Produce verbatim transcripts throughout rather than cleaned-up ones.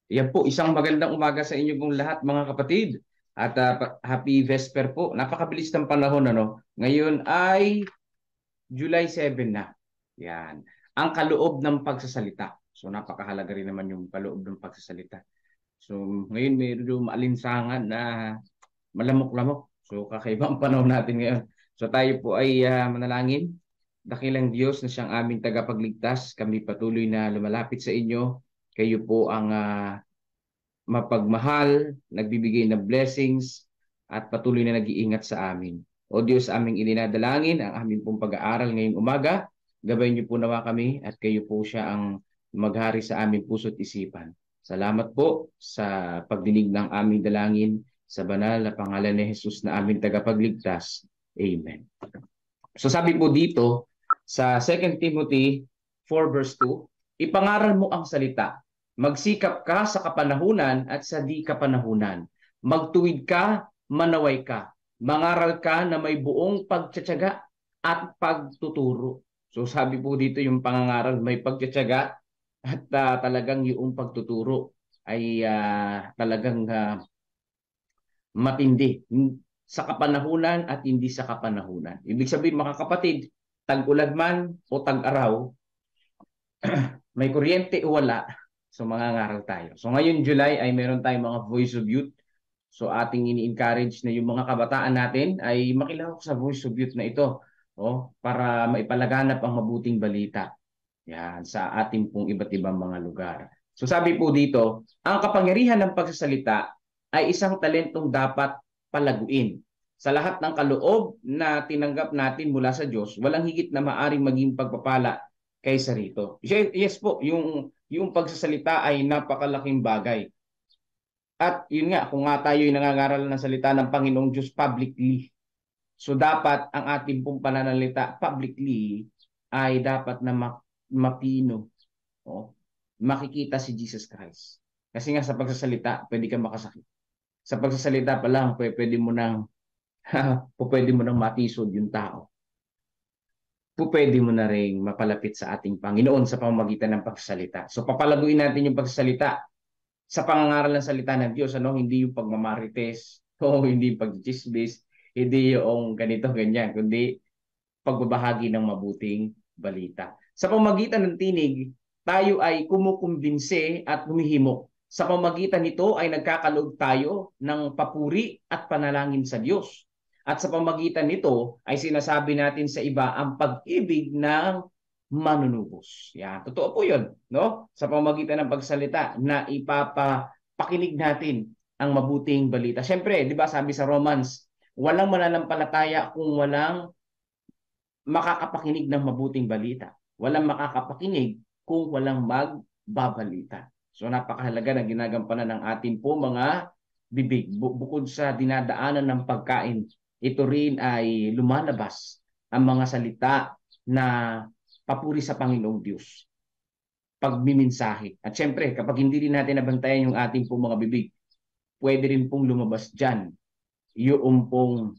Yan po, isang magandang umaga sa inyo pong lahat mga kapatid. At ah, pa- happy Vesper po. Napakabilis ng panahon ano. Ngayon ay July seven na. Yan. Ang kaloob ng pagsasalita. So napakahalaga rin naman yung kaloob ng pagsasalita. So ngayon medyo maalinsangan na malamok-lamok. So kakaiba ang panahon natin ngayon. So tayo po ay ah, manalangin. Dakilang Diyos na siyang aming tagapagligtas. Kami patuloy na lumalapit sa inyo. Kayo po ang ah, mapagmahal, nagbibigay ng blessings, at patuloy na nag-iingat sa amin. O Diyos, aming ininadalangin ang aming pong pag-aaral ngayong umaga. Gabayin niyo po nawa kami at kayo po siya ang maghari sa aming puso't isipan. Salamat po sa pagdinig ng aming dalangin sa banal na pangalan ni Jesus na aming tagapagligtas. Amen. So sabi po dito sa Second Timothy four verse two, ipangaral mo ang salita. Magsikap ka sa kapanahunan at sa di kapanahunan. Magtuwid ka, manaway ka. Mangaral ka na may buong pagtsatsaga at pagtuturo. So sabi po dito yung pangangaral may pagtsatsaga at uh, talagang yung pagtuturo ay uh, talagang uh, matindi sa kapanahunan at hindi sa kapanahunan. Ibig sabihin mga kapatid, tag-ulan man o tag-araw, may kuryente o wala, so mangangaral tayo. So ngayon July ay meron tayong mga Voice of Youth. So ating ini-encourage na yung mga kabataan natin ay makilahok sa Voice of Youth na ito, oh, para maipalaganap ang mabuting balita. Yan, sa ating pong iba't ibang mga lugar. So sabi po dito, ang kapangyarihan ng pagsasalita ay isang talentong dapat palaguin. Sa lahat ng kaloob na tinanggap natin mula sa Diyos, walang higit na maaring maging pagpapala kaysa rito. Yes po, yung, yung pagsasalita ay napakalaking bagay. At yun nga, kung nga tayo ay nangangaral ng salita ng Panginoong Diyos publicly, so dapat ang ating pong pananalita publicly ay dapat na mapino. Oh, makikita si Jesus Christ. Kasi nga sa pagsasalita, pwede kang makasakit. Sa pagsasalita pa lang, pwede mo nang pwede mo nang matisod yung tao. Pwede mo na rin mapalapit sa ating Panginoon sa pamamagitan ng pagsasalita. So papalaguin natin yung pagsasalita sa pangangaral ng salita ng Diyos, ano, hindi yung pagmamarites, o hindi yung pagchismis, hindi yung ganito ganyan, kundi pagbabahagi ng mabuting balita. Sa pamamagitan ng tinig, tayo ay kumukumbinse at humihimok. Sa pamamagitan nito ay nagkakaloob tayo ng papuri at panalangin sa Diyos. At sa pamamagitan nito ay sinasabi natin sa iba ang pag-ibig ng manunubos. Yan, totoo po 'yun, no? Sa pamamagitan ng pagsalita na ipapakinig natin ang mabuting balita. Siyempre, 'di ba, sabi sa Romans, walang mananampalataya kung walang makakapakinig ng mabuting balita. Walang makakapakinig kung walang magbabalita. So napakahalaga na ginagampanan ng ating po mga bibig. Bukod sa dinadaanan ng pagkain, ito rin ay lumalabas ang mga salita na papuri sa Panginoong Diyos. Pagmimensahe. At syempre, kapag hindi rin natin nabantayan yung ating po mga bibig, pwede rin pong lumabas dyan yung pong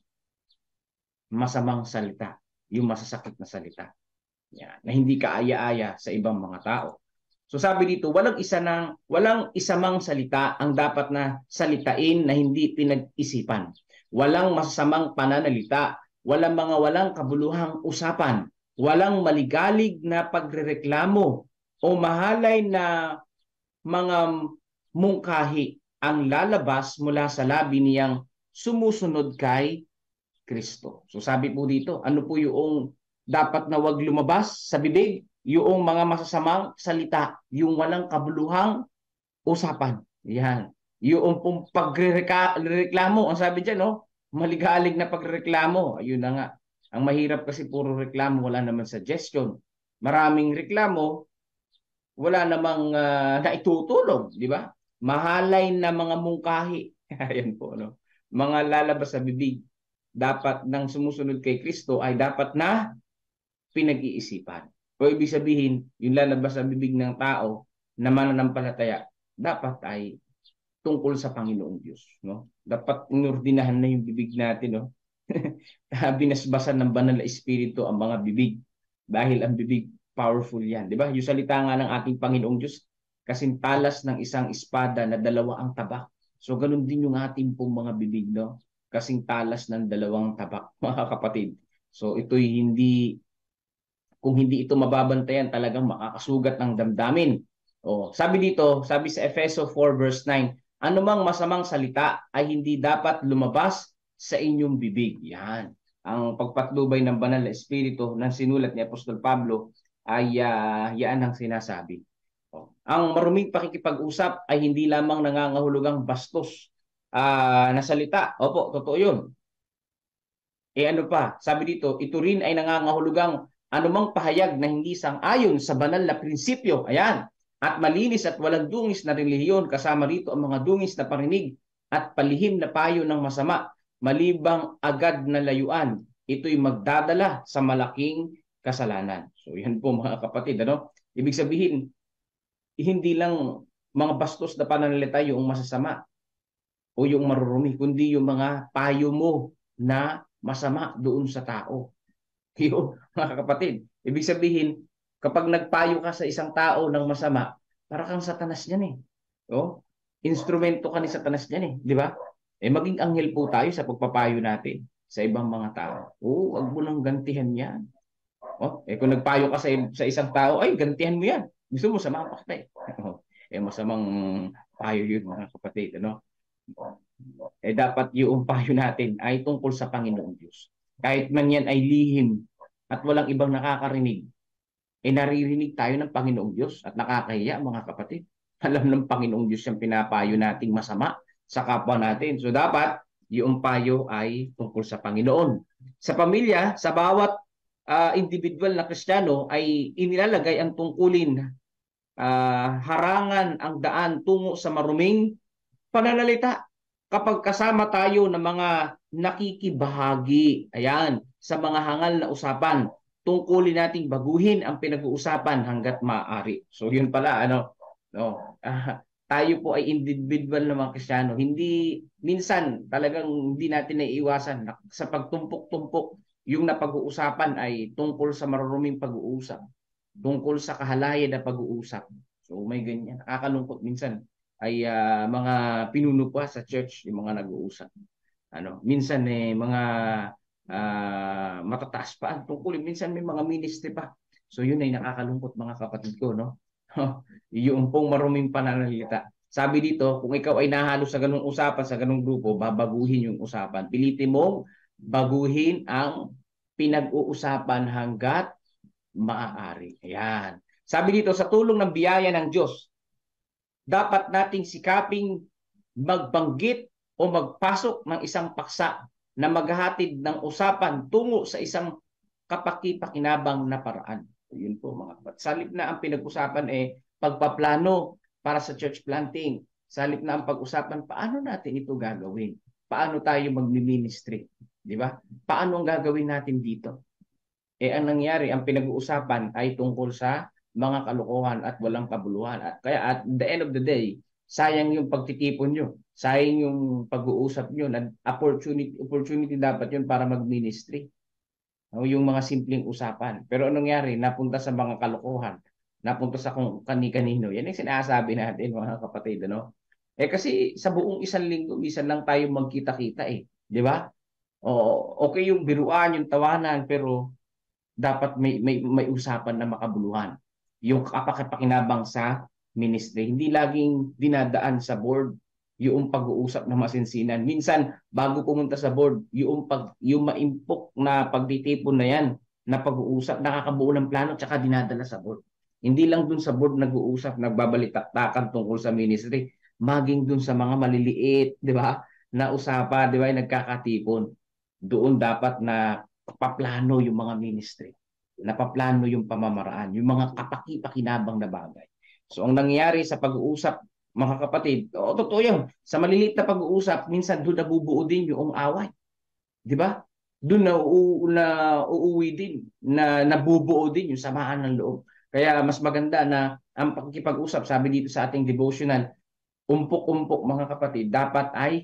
masamang salita, yung masasakit na salita. Yan, na hindi kaaya-aya sa ibang mga tao. So sabi dito, walang isa nang walang isa mang salita ang dapat na salitain na hindi pinag-isipan. Walang masasamang pananalita, walang mga walang kabuluhang usapan, walang maligalig na pagrereklamo o mahalay na mga mungkahi ang lalabas mula sa labi niyang sumusunod kay Kristo. So sabi po dito, ano po yung dapat na wag lumabas sa bibig? Yung mga masasamang salita, yung walang kabuluhang usapan. Yan. Yung pong pagrereklamo, ang sabi dyan, no? Maligalig na pagrereklamo. Ayun na nga. Ang mahirap kasi puro reklamo, wala naman suggestion. Maraming reklamo, wala namang uh, naitutulong, di ba? Mahalay na mga mungkahi. Ayan po, no? Mga lalabas sa bibig. Dapat nang sumusunod kay Kristo ay dapat na pinag-iisipan. O ibig sabihin, yung lalabas sa bibig ng tao na mananampalataya, dapat ay tungkol sa Panginoong Diyos. No? Dapat inordinahan na yung bibig natin. No? Binasbasan ng banal na espiritu ang mga bibig. Dahil ang bibig, powerful yan. Di ba? Yung salita nga ng ating Panginoong Diyos, kasing talas ng isang espada na dalawa ang tabak. So ganun din yung ating pong mga bibig, no? Kasing talas ng dalawang tabak, mga kapatid. So ito'y hindi, kung hindi ito mababantayan, talagang makakasugat ng damdamin. O, sabi dito, sabi sa Efeso four verse nine, anumang masamang salita ay hindi dapat lumabas sa inyong bibig. Yan. Ang pagpatnubay ng banal na espiritu ng sinulat ni Apostol Pablo ay uh, yan ang sinasabi. O, ang maruming pakikipag-usap ay hindi lamang nangangahulugang bastos uh, na salita. Opo, totoo yun. Eh ano pa, sabi dito, ito rin ay nangangahulugang anumang pahayag na hindi sang-ayon sa banal na prinsipyo. Ayan. At malinis at walang dungis na relihiyon, kasama rito ang mga dungis na parinig at palihim na payo ng masama, malibang agad na layuan. Ito'y magdadala sa malaking kasalanan. So yan po mga kapatid. Ano? Ibig sabihin, hindi lang mga bastos na pananalita yung masasama o yung marurumi, kundi yung mga payo mo na masama doon sa tao. Yun, mga kapatid. Ibig sabihin, kapag nagpayo ka sa isang tao ng masama, para kang satanas niyan eh. O? Instrumento ka ni satanas niyan eh. Di ba? Eh maging anghel po tayo sa pagpapayo natin sa ibang mga tao. Oo, wag mo nang gantihan yan. O? Eh kung nagpayo ka sa, sa isang tao, ay, gantihan mo yan. Gusto mo, sama pa kita eh. O? Eh masamang payo yun, mga kapatid. Ano? Eh dapat yung payo natin ay tungkol sa Panginoong Diyos. Kahit man yan ay lihim at walang ibang nakakarinig, eh naririnig tayo ng Panginoong Diyos at nakakahiya, mga kapatid. Alam ng Panginoong Diyos yung pinapayo nating masama sa kapwa natin. So dapat yung payo ay tungkol sa Panginoon. Sa pamilya, sa bawat uh, individual na Kristiyano ay inilalagay ang tungkulin, uh, harangan ang daan tungo sa maruming pananalita. Kapag kasama tayo ng mga nakikibahagi, ayan, sa mga hangal na usapan, tungkulin nating baguhin ang pinag-uusapan hanggat maaari. So yun pala, ano, no, uh, tayo po ay individual na mga Kristiyano. Hindi, minsan talagang hindi natin naiiwasan sa pagtumpok-tumpok yung napag-uusapan ay tungkol sa maruruming pag-uusap, tungkol sa kahalayan na pag-uusap. So may ganyan. Nakakalungkot minsan ay uh, mga pinuno pa sa church, yung mga nag-uusap. Ano, minsan eh mga uh, matataas pa ang tungkulin, minsan may mga ministry pa. So yun ay nakakalungkot, mga kapatid ko, no? Yung pong maruming pananalita. Sabi dito, kung ikaw ay nahalo sa ganung usapan, sa ganung grupo, babaguhin yung usapan. Pilitin mong baguhin ang pinag-uusapan hanggat maaari. Ayan. Sabi dito, sa tulong ng biyaya ng Diyos, dapat nating sikaping magbanggit o magpasok ng isang paksa na maghahatid ng usapan tungo sa isang kapaki-pakinabang na paraan. Yun po, mga kapatid. Salip na ang pinag-usapan eh pagpaplano para sa church planting. Salip na ang pag-usapan, paano natin ito gagawin? Paano tayo mag-ministry? Di ba? Paano ang gagawin natin dito? Eh ang nangyari, ang pinag-uusapan ay tungkol sa mga kalokohan at walang kabuluhan. At kaya at the end of the day, sayang yung pagtitipon nyo. Sayang yung pag-uusap nyo. Opportunity, opportunity dapat yun para mag-ministry. O yung mga simpleng usapan. Pero anong nangyari? Napunta sa mga kalokohan. Napunta sa kung kani-kanino. Yan yung sinasabi natin, mga kapatid. Ano? Eh kasi sa buong isang linggo, minsan lang tayo magkita-kita eh. Di ba? O, okay yung biruan, yung tawanan, pero dapat may, may, may usapan na makabuluhan. Yung kapakapakinabang sa ministry. Hindi laging dinadaan sa board yung pag-uusap na masinsinan. Minsan, bago pumunta sa board, yung, pag, yung maimpok na pagtitipon na yan, na pag-uusap, nakakabuo ng plano, tsaka dinadala sa board. Hindi lang dun sa board nag-uusap, nagbabalitaktakan tungkol sa ministry, maging dun sa mga maliliit, di ba, na usapan, di ba, nagkakatipon. Doon dapat na paplano yung mga ministry. Napaplano yung pamamaraan, yung mga kapaki-pakinabang na bagay. So ang nangyayari sa pag-uusap, mga kapatid, o totoo yun, sa maliliit na pag-uusap, minsan doon nabubuo din yung away. Di ba? Doon na, na uuwi din, na nabubuo din yung samaan ng loob. Kaya mas maganda na ang pagkipag-usap, sabi dito sa ating devotional, umpok-umpok, mga kapatid, dapat ay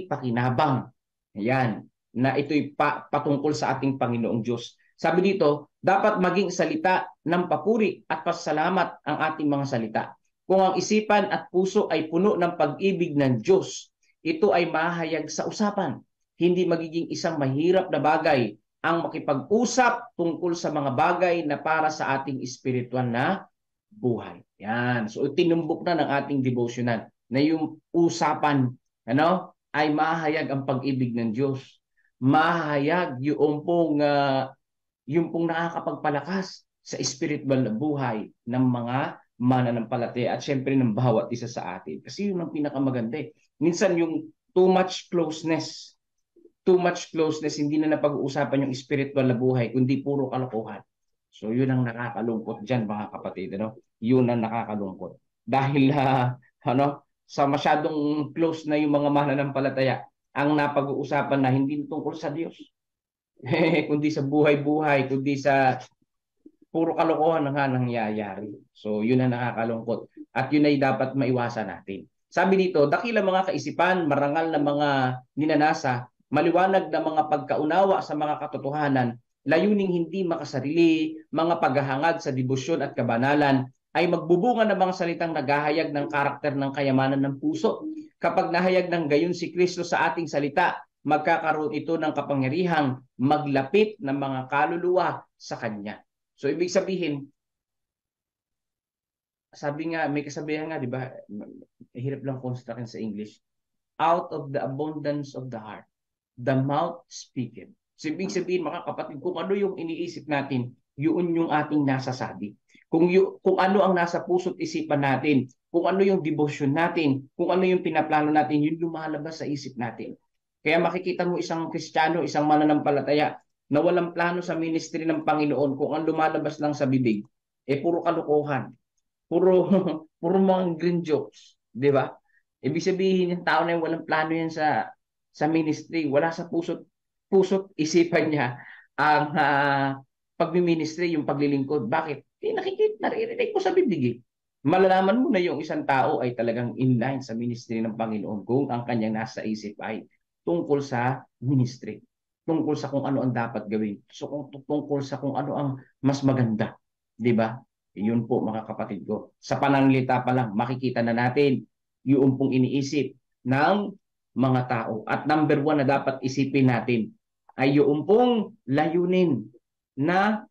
kapaki-pakinabang. Ayan, na ito'y pa, patungkol sa ating Panginoong Diyos. Sabi dito, Dapat maging salita ng papuri at pasalamat ang ating mga salita. Kung ang isipan at puso ay puno ng pag-ibig ng Diyos, ito ay mahayag sa usapan. Hindi magiging isang mahirap na bagay ang makipag-usap tungkol sa mga bagay na para sa ating espiritual na buhay. Yan. So tinumbok na ng ating devotional na yung usapan ano ay mahayag ang pag-ibig ng Diyos. Mahayag yung pong uh, yung pong nakakapagpalakas sa spiritual na buhay ng mga mananampalataya at syempre ng bawat isa sa atin. Kasi yun ang pinakamaganda eh. Minsan yung too much closeness, too much closeness, hindi na napag-uusapan yung spiritual na buhay, kundi puro kalokohan. So yun ang nakakalungkot dyan mga kapatid. Ano? Yun ang nakakalungkot. Dahil uh, ano, sa masyadong close na yung mga mananampalataya, ang napag-uusapan na hindi tungkol sa Diyos. Kundi sa buhay-buhay, kundi sa puro kalokohan na nga nangyayari. So yun ang nakakalungkot. At yun ay dapat maiwasan natin. Sabi dito, dakila mga kaisipan, marangal na mga ninanasa, maliwanag na mga pagkaunawa sa mga katotohanan, layuning hindi makasarili, mga paghahangad sa debosyon at kabanalan, ay magbubunga ng mga salitang naghahayag ng karakter ng kayamanan ng puso. Kapag nahayag ng gayon si Kristo sa ating salita, magkakaroon ito ng kapangyarihang maglapit ng mga kaluluwa sa Kanya. So, ibig sabihin, sabi nga, may kasabihan nga, di ba, hirap lang constructin sa English, out of the abundance of the heart, the mouth speaketh. So, ibig sabihin, mga kapatid, kung ano yung iniisip natin, yun yung ating nasasabi. Kung, yung, kung ano ang nasa puso't isipan natin, kung ano yung devotion natin, kung ano yung pinaplano natin, yun lumalabas sa isip natin. Kaya makikita mo isang Kristiyano, isang mananampalataya na walang plano sa ministry ng Panginoon kung ang lumalabas lang sa bibig, eh puro kalokohan, puro, puro mga green jokes, di ba? Ibig sabihin yung tao na yung walang plano yan sa, sa ministry, wala sa puso't, puso't isipan niya ang uh, pagmiministry, yung paglilingkod. Bakit? Eh, nakikita, naririnig ko sa bibig eh. Malalaman mo na yung isang tao ay talagang inline sa ministry ng Panginoon kung ang kanyang nasa isip ay tungkol sa ministry, tungkol sa kung ano ang dapat gawin, so kung tungkol sa kung ano ang mas maganda, di ba? Yun po mga kapatid ko. Sa pananalita pa lang, makikita na natin yung pong iniisip ng mga tao. At number one na dapat isipin natin ay yung pong layunin na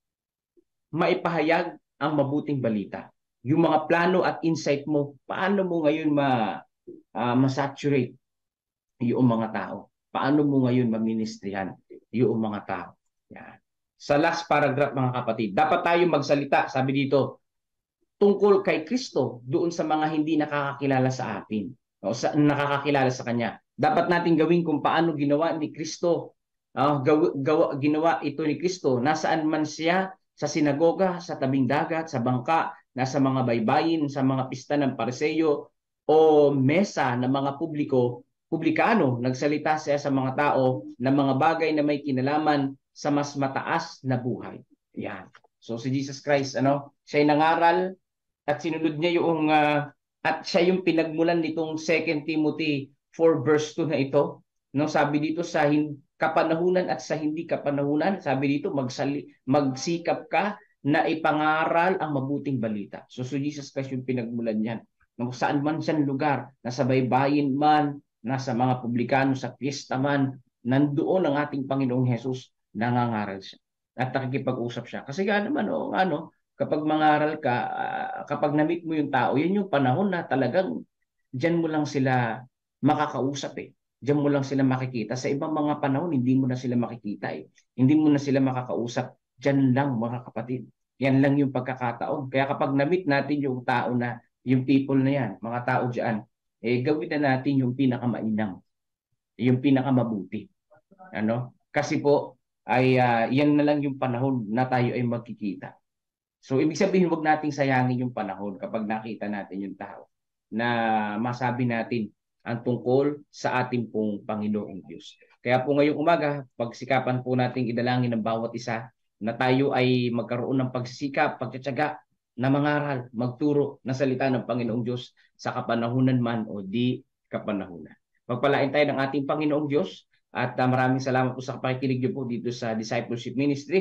maipahayag ang mabuting balita. Yung mga plano at insight mo, paano mo ngayon ma, uh, masaturate yung mga tao. Paano mo ngayon maministrihan yung mga tao? Yan. Sa last paragraph mga kapatid, dapat tayo magsalita, sabi dito, tungkol kay Kristo doon sa mga hindi nakakakilala sa atin, o sa nakakakilala sa Kanya. Dapat natin gawin kung paano ginawa ni Kristo. Uh, gawa, gawa, ginawa ito ni Kristo. Nasaan man siya, sa sinagoga, sa tabing dagat, sa bangka, nasa mga baybayin, sa mga pista ng Pariseo, o mesa ng mga publiko, publikano, nagsalita siya sa mga tao ng mga bagay na may kinalaman sa mas mataas na buhay. Yan. So si Jesus Christ, ano, siya ay nangaral at sinunod niya yung, uh, at siya yung pinagmulan nitong Second Timothy four verse two na ito. No, sabi dito sa kapanahunan at sa hindi kapanahunan, sabi dito magsali, magsikap ka na ipangaral ang mabuting balita. So si Jesus Christ yung pinagmulan niyan. No, saan man siyang lugar, nasa baybayin man, nasa mga publikano sa fiesta man, nandoon ang ating Panginoong Hesus, nangangaral siya. At nakikipag-usap siya. Kasi nga naman, oh, ano, kapag mangaral ka, uh, kapag na-meet mo yung tao, yun yung panahon na talagang dyan mo lang sila makakausap eh. Dyan mo lang sila makikita. Sa ibang mga panahon, hindi mo na sila makikita eh. Hindi mo na sila makakausap. Dyan lang mga kapatid. Yan lang yung pagkakataon. Kaya kapag na-meet natin yung tao na, yung people na yan, mga tao dyan, eh gawin na natin yung pinakamainam, yung pinakamabuti. Ano? Kasi po, ay uh, yan na lang yung panahon na tayo ay magkikita. So, ibig sabihin, huwag nating sayangin yung panahon kapag nakita natin yung tao na masabi natin ang tungkol sa ating pong Panginoong Diyos. Kaya po ngayong umaga, pagsikapan po nating idalangin ng bawat isa na tayo ay magkaroon ng pagsisikap, pagtsatsaga, na mangaral, magturo ng salita ng Panginoong Diyos sa kapanahunan man o di kapanahunan. Pagpalain tayo ng ating Panginoong Diyos at uh, maraming salamat po sa pakikinig niyo po dito sa Discipleship Ministry.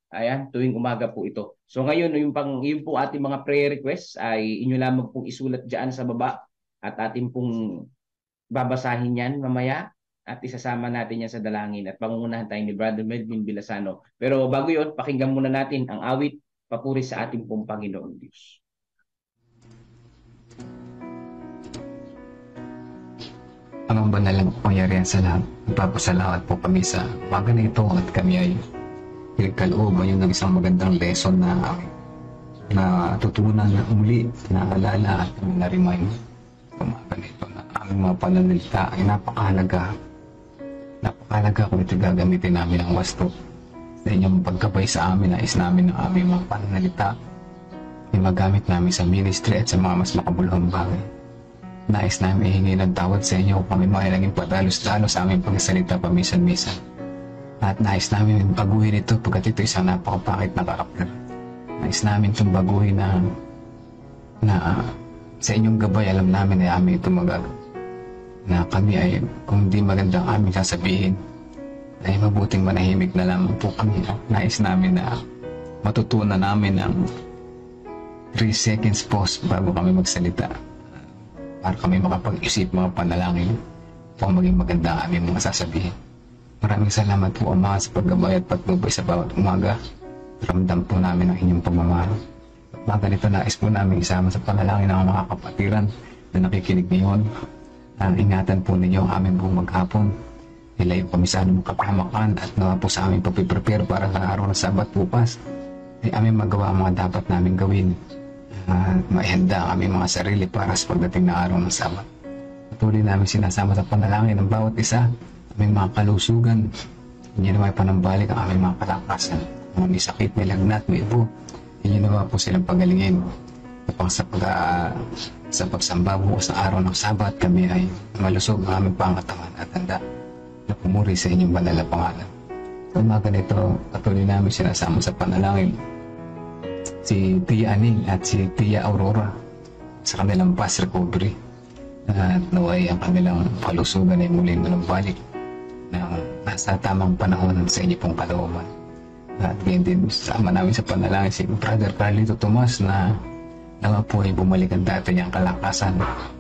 Ayan, tuwing umaga po ito. So ngayon, yung, pang, yung po ating mga prayer requests ay inyo lamang pong isulat dyan sa baba at ating pong babasahin yan mamaya at isasama natin yan sa dalangin at pangungunahan tayo ni Brother Melvin Bilasano. Pero bago yun, pakinggan muna natin ang awit papuri sa ating pong Panginoong Diyos. Amang banal na pangyarihan sa lahat, magpapasalamat po kami sa umaga na ito at kami ay Kaloob ayun ng isang magandang lesson na na tutunan na muli, naalala at na-remind umaga na ito na aming mga pananalita ay napakahalaga. Napakahalaga kung ito gagamitin namin ang wasto. Sa inyong pagkabay sa amin, nais namin ang aming mga pananalita ay magamit namin sa ministry at sa mga mas makabuluhang bagay. Nais namin ihingi ng tawad sa inyo kung kami mga naging padalos-dalos sa aming pagsasalita paminsan-minsan. At nais namin baguhin ito pagkat ito isang napakapakit na karakter. Nais namin itong baguhin na, na uh, sa inyong gabay alam namin ay amin ito magagawa. Na kami ay kung hindi magandang aming sasabihin ay mabuting manahimik na lamang po kami. Nais namin na matutunan namin ang three seconds pause bago kami magsalita. Para kami makapag-isip mga panalangin kung maging maganda ang aming mga sasabihin. Maraming salamat po Ama sa paggabay at patnubay sa bawat umaga. Ramdam po namin ang inyong pagmamahal. At mga ganito nais po namin isama sa panalangin ng mga kapatiran na nakikinig ngayon. Uh, ingatan po ninyo ang aming buong maghapon. Ilayo kami sa aming kapahamakan at nawa po sa aming pagpiprepare para sa araw ng Sabat bukas. Ay aming magawa ang mga dapat namin gawin. Uh, maihanda ang aming mga sarili para sa pagdating na araw ng Sabat. Patuloy namin sinasama sa panalangin ng bawat isa. Aming mga kalusugan, hindi naman panambalik ang aming mga kalakasan. Mga may sakit, may lagnat, may ibo, hindi naman po silang pagalingin. Kapag sa, pag, uh, sa pagsamba bukas sa araw ng Sabat, kami ay malusog ang aming pangatawan at handa na pumuri sa inyong banal na pangalan. Sa umaga nito, patuloy namin sinasama sa panalangin si Tia Aning at si Tia Aurora sa kanilang past recovery. At naway ang kanilang kalusugan ay muling manumbalik na nasa tamang panahon sa inyo pong kalooban. At ganyan din sama namin sa panalangin si Brother Carlito Tomas na naman po ay bumalik ang dati niyang kalakasan.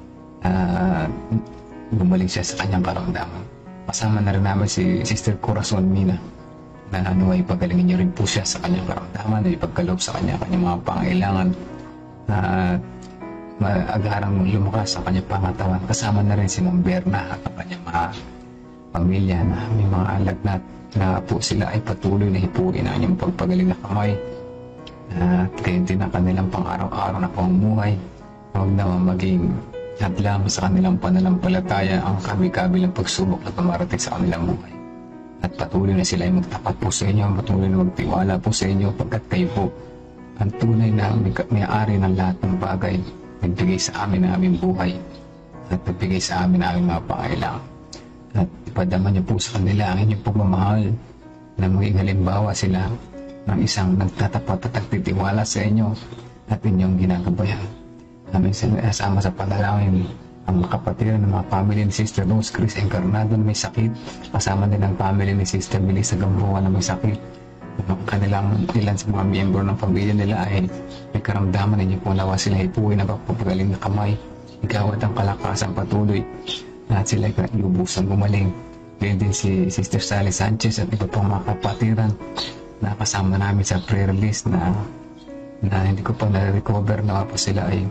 Uh, bumalik siya sa kanyang karamdaman. Kasama na rin namin si Sister Corazon Mina na ano ay pagalingin niyo rin po siya sa kanyang karamdaman, ay pagkaloob sa kanya, kanyang mga pangailangan na uh, maagarang lumakas sa kanyang pangatawan. Kasama na rin si Ma'am Berna at ang kanyang mga pamilya na may mga lagnat na po sila ay patuloy na hipuin ang inyong pagpagaling na kamay at gayon din ang kanilang pang-araw-araw na pamumuhay. Huwag naman maging hadlang sa kanilang pananampalataya ang kabi-kabilang pagsubok na pumarating sa kanilang buhay. At patuloy na sila ay magtapat po sa inyo, patuloy na magtiwala po sa inyo pagkat kayo po ang tunay na may-ari ng lahat ng bagay. Nagbigay sa amin ang aming buhay at nagbigay sa amin ang aming mga pangailangan. At ipadama niyo po sa kanila ang inyong pagmamahal na maging halimbawa sila ng isang nagtatapat at nagtitiwala sa inyo at inyong ginagabayan. Aming sinasama sa panalangin ang mga kapatiran ng mga family ni Sister Rose Chris Encarnado na may sakit, kasama din ang family ni Sister Melissa Gamboa na may sakit. Ang kanilang ilan sa mga miyembro ng pamilya nila ay may karamdaman ninyo kung nawa sila hipuin na pagpapagaling na kamay. Ikaw at ang kalakasan patuloy at sila ay lubusan gumaling. Ganyan din si Sister Sally Sanchez at iba pang mga kapatiran na kasama namin sa prayer list na, na hindi ko pa na-recover na po sila ay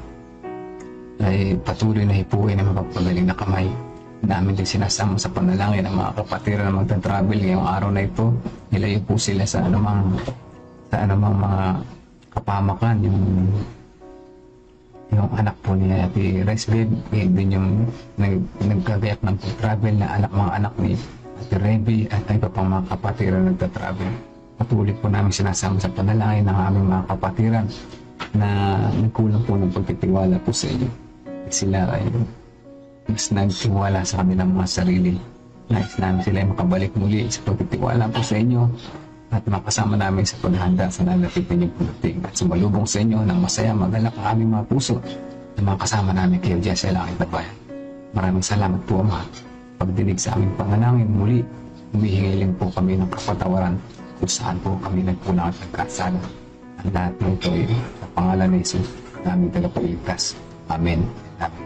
ay patuloy na hipuin na mapagpagaling na kamay. Namin din sinasama sa panalangin ng mga kapatiran na magta-travel ngayong araw na ito. Nilayo po sila sa anumang sa anumang mga kapamakan. Yung yung anak po ni Ate Rice Babe, ganyan din yung nag, nagkagayak ng travel na anak mga anak ni Ate Reby at iba pang mga kapatiran na nagta-travel. Patuloy po namin sinasama sa panalangin ng aming mga kapatiran na nagkulang po ng pagtitiwala po sa inyo. Sila ay mas nagtiwala sa kanilang mga sarili. Nais namin sila ay makabalik muli sa pagtitiwala po sa inyo at makasama namin sa paghahanda sa nalapit ninyong pagdating at sumalubong sa inyo ng masaya magalak ang aming mga puso na makasama namin kayo dyan sa langit na bayan. Maraming salamat po Ama. Pagdinig sa aming panalangin muli, humihingi po kami ng kapatawaran kung saan po kami nagpulang at nagkasala. Ang lahat ng ito ay sa pangalan ni Jesus, naming tagapagligtas. Amen. Amen.